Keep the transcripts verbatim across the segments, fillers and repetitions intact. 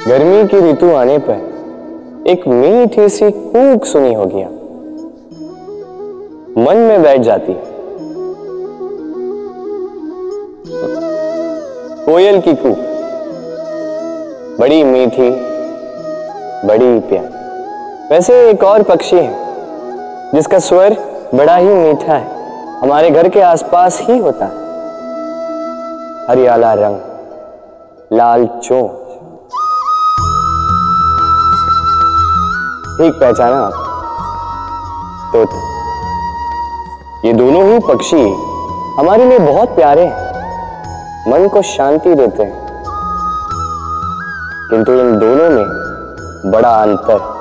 गर्मी की ऋतु आने पर एक मीठी सी कूक सुनी होगी आप, मन में बैठ जाती। कोयल की कूक बड़ी मीठी, बड़ी प्यारी। वैसे एक और पक्षी है जिसका स्वर बड़ा ही मीठा है, हमारे घर के आसपास ही होता है। हरियाला रंग, लाल चोंच। ठीक पहचाना आप, तोता। ये दोनों ही पक्षी हमारे लिए बहुत प्यारे हैं, मन को शांति देते हैं, किंतु इन दोनों में बड़ा अंतर है।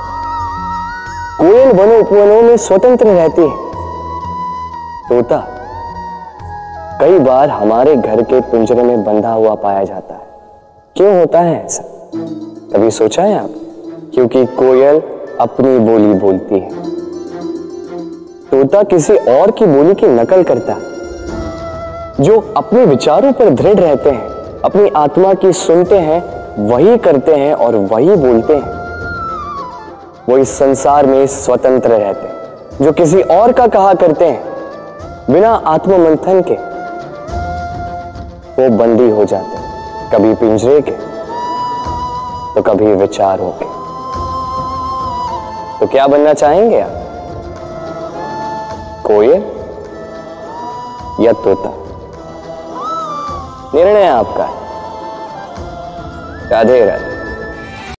कोयल वनों उपवनों में स्वतंत्र रहती है, तोता कई बार हमारे घर के पिंजरे में बंधा हुआ पाया जाता है। क्यों होता है ऐसा, कभी सोचा है आप? क्योंकि कोयल अपनी बोली बोलती है, तोता किसी और की बोली की नकल करता है। जो अपने विचारों पर दृढ़ रहते हैं, अपनी आत्मा की सुनते हैं, वही करते हैं और वही बोलते हैं। वो इस संसार में स्वतंत्र रहते हैं। जो किसी और का कहा करते हैं बिना आत्ममंथन के, वो बंदी हो जाते हैं, कभी पिंजरे के तो कभी विचारों के। तो क्या बनना चाहेंगे आप, कोयल या तोता? निर्णय आपका है। राधे राधे।